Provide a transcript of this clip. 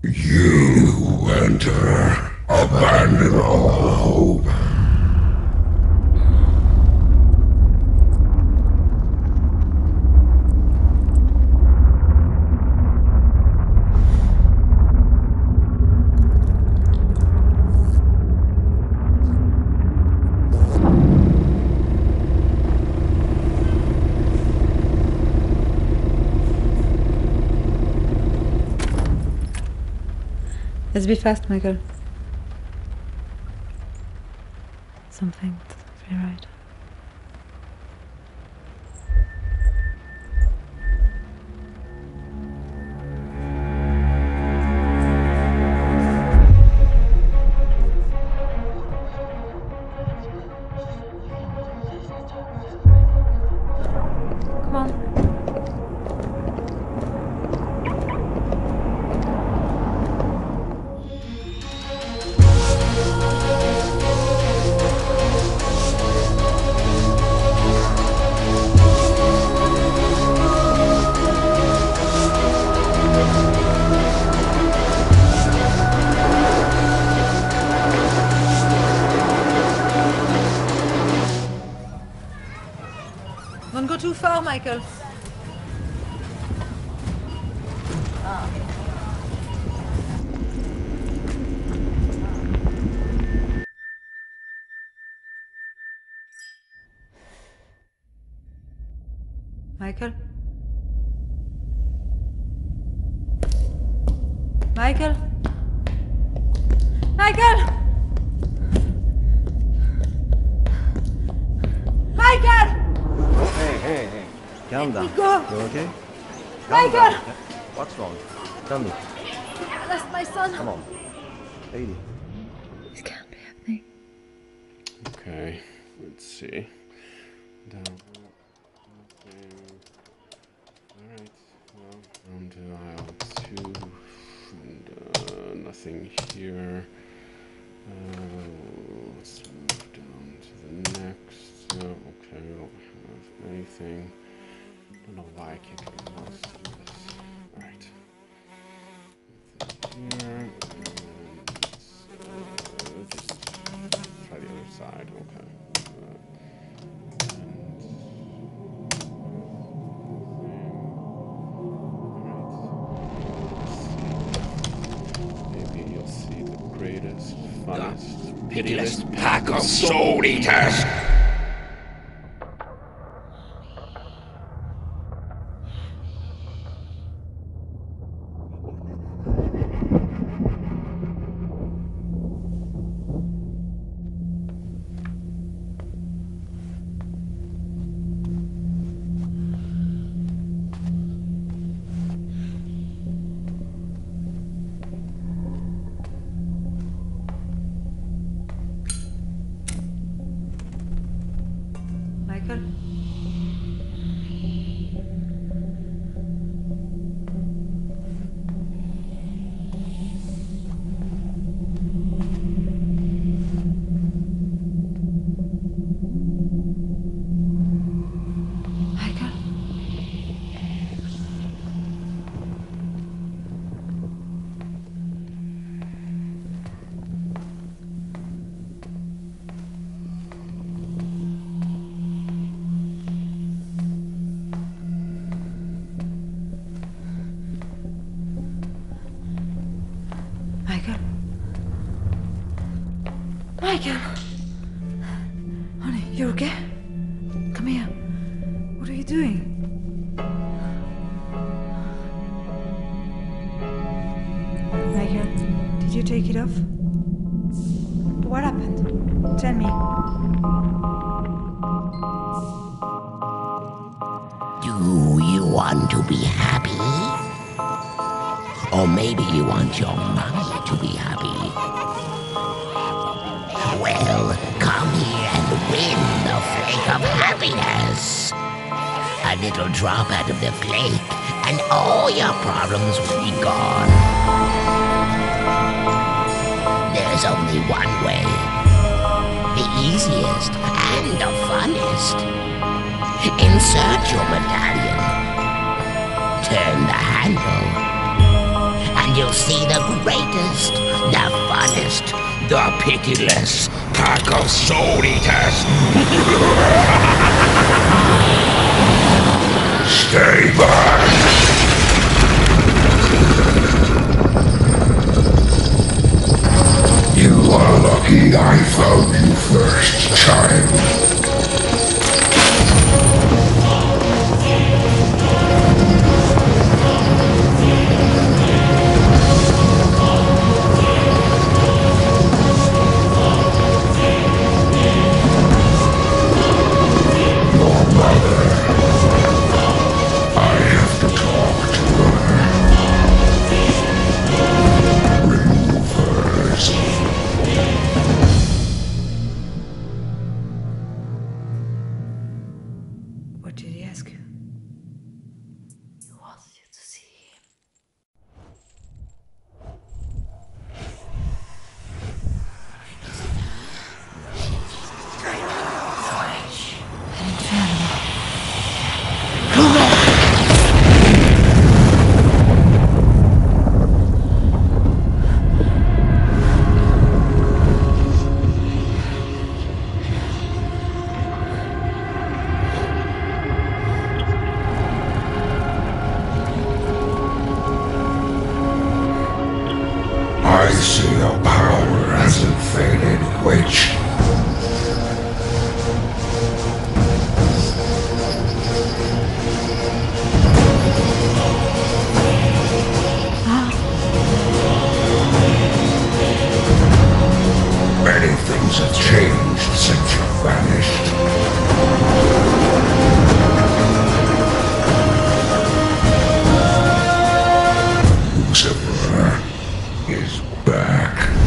You enter, abandon all hope. Let's be fast, Michael. Something doesn't feel right. Come on. Don't go too far, Michael. Michael? Michael? Michael! Michael! Hey. Calm down. Go. You okay? Michael! Down. What's wrong? Tell me. I lost my son. Come on. Lady. This can't be happening. Okay, let's see. Down. Alright, well, down to aisle 2. And, nothing here. Let's move down to the next. Okay, we don't have anything. Don't know why I can't get the mouse to do this. Alright. Here, and just try the other side. Okay. Maybe you'll see the greatest, funnest, Pitiless pack of soul eaters! Michael? Michael? Michael? Michael! Honey, you okay? Come here. What are you doing? Michael, did you take it off? What happened? Tell me. Do you want to be happy? Or maybe you want your mommy to be happy? Well, come here and win the flake of happiness. A little drop out of the flake, and all your problems will be gone. There's only one way. The easiest and the funnest. Insert your medallion. Turn the handle. And and you'll see the greatest, the funnest, the pitiless pack of soul eaters. Stay back! You are lucky I found you first, child. What did he ask you? He wants you to see him. I see your power hasn't faded, witch. Many things have changed since you vanished. Lucifer is back.